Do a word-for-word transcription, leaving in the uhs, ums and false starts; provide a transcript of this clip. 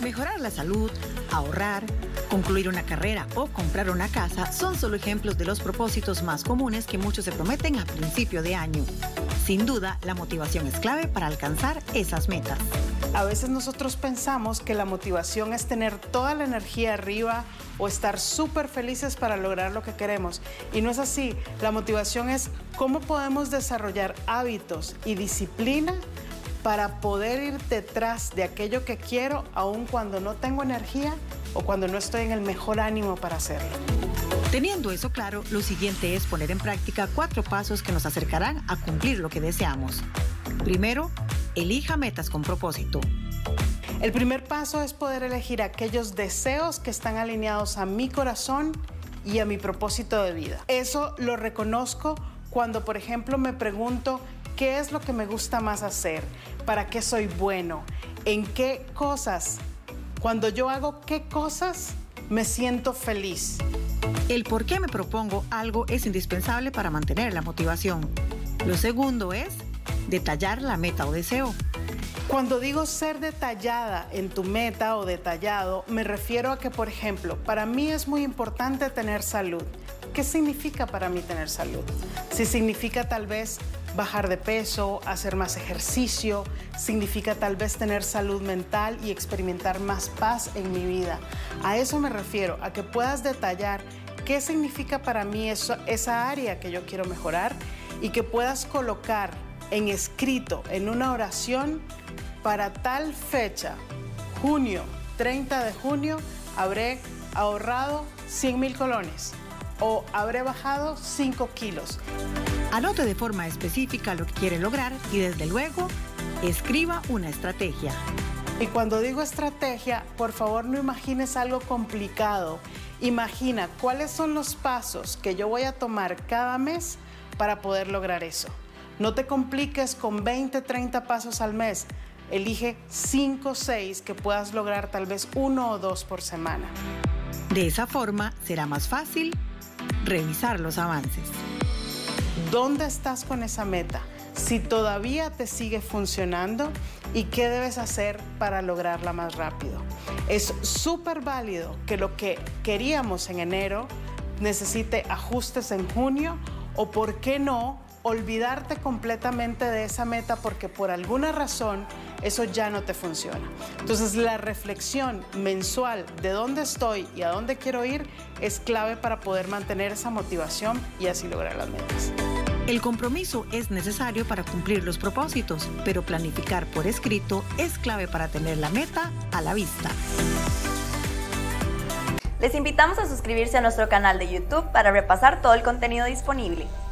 Mejorar la salud, ahorrar, concluir una carrera o comprar una casa son solo ejemplos de los propósitos más comunes que muchos se prometen a principio de año. Sin duda, la motivación es clave para alcanzar esas metas. A veces nosotros pensamos que la motivación es tener toda la energía arriba o estar súper felices para lograr lo que queremos. Y no es así. La motivación es cómo podemos desarrollar hábitos y disciplina para poder ir detrás de aquello que quiero, aun cuando no tengo energía o cuando no estoy en el mejor ánimo para hacerlo. Teniendo eso claro, lo siguiente es poner en práctica cuatro pasos que nos acercarán a cumplir lo que deseamos. Primero, elija metas con propósito. El primer paso es poder elegir aquellos deseos que están alineados a mi corazón y a mi propósito de vida. Eso lo reconozco cuando, por ejemplo, me pregunto qué es lo que me gusta más hacer, para qué soy bueno, en qué cosas, cuando yo hago qué cosas, me siento feliz. El por qué me propongo algo es indispensable para mantener la motivación. Lo segundo es detallar la meta o deseo. Cuando digo ser detallada en tu meta o detallado, me refiero a que, por ejemplo, para mí es muy importante tener salud. ¿Qué significa para mí tener salud? Si significa tal vez bajar de peso, hacer más ejercicio, significa tal vez tener salud mental y experimentar más paz en mi vida. A eso me refiero, a que puedas detallar qué significa para mí eso, esa área que yo quiero mejorar y que puedas colocar en escrito, en una oración, para tal fecha, junio, treinta de junio, habré ahorrado cien mil colones o habré bajado cinco kilos. Anote de forma específica lo que quiere lograr y, desde luego, escriba una estrategia. Y cuando digo estrategia, por favor no imagines algo complicado. Imagina cuáles son los pasos que yo voy a tomar cada mes para poder lograr eso. No te compliques con veinte, treinta pasos al mes. Elige cinco o seis que puedas lograr tal vez uno o dos por semana. De esa forma será más fácil revisar los avances. ¿Dónde estás con esa meta? Si todavía te sigue funcionando y qué debes hacer para lograrla más rápido. Es súper válido que lo que queríamos en enero necesite ajustes en junio o, ¿por qué no?, olvidarte completamente de esa meta porque por alguna razón eso ya no te funciona. Entonces, la reflexión mensual de dónde estoy y a dónde quiero ir es clave para poder mantener esa motivación y así lograr las metas. El compromiso es necesario para cumplir los propósitos, pero planificar por escrito es clave para tener la meta a la vista. Les invitamos a suscribirse a nuestro canal de YouTube para repasar todo el contenido disponible.